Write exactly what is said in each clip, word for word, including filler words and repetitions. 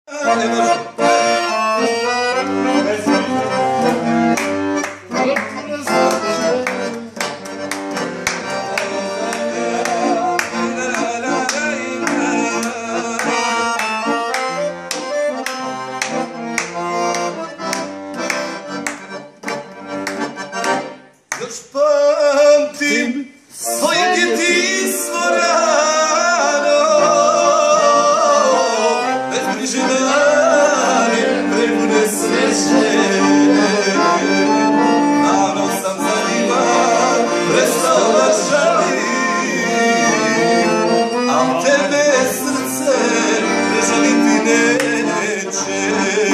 Još pamtim svoje djetinjstvo rano, bezbrižne dane, prepune sreće. Davno sam za njima prestao da žalim, al tebe srce prežaliti neće.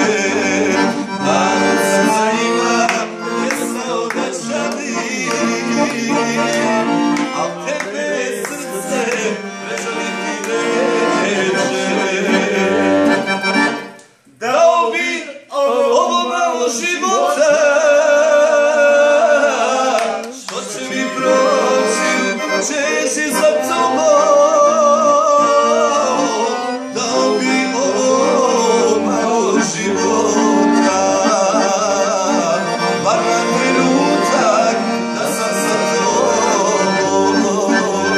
Davno sam za njima prestao da žalim, al tebe srce prežaliti neće. Dao bi ovo malo života, što će mi proći u čeži za tobom. Dao bi ovo malo života, bar na trenutak da sam sa tobom.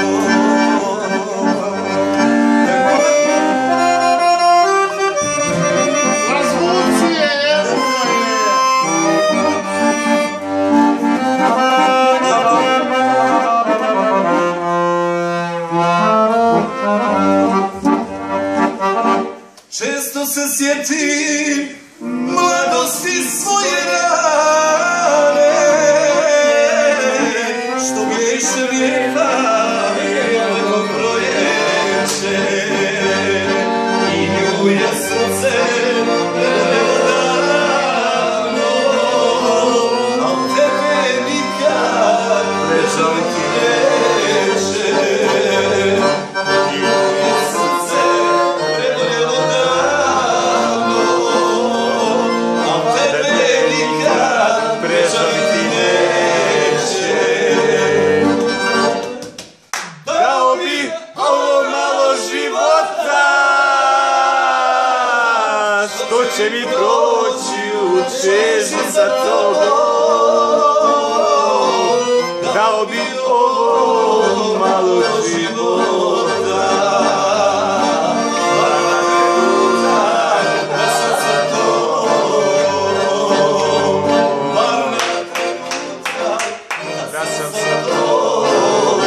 Često se sjetim mladosti svoje rane, što biješe lijepa lepo proljeće, i nju je srce preželjelo davno, al tebe nikad prežaliti neće. Što će mi proći u čeži za tobom. Dao bi ovo malo života, bar na trenutak da sam sa tobom. Bar na trenutak da sam sa tobom.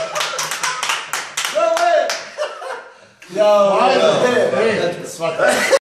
Ajde, ajde, ajde,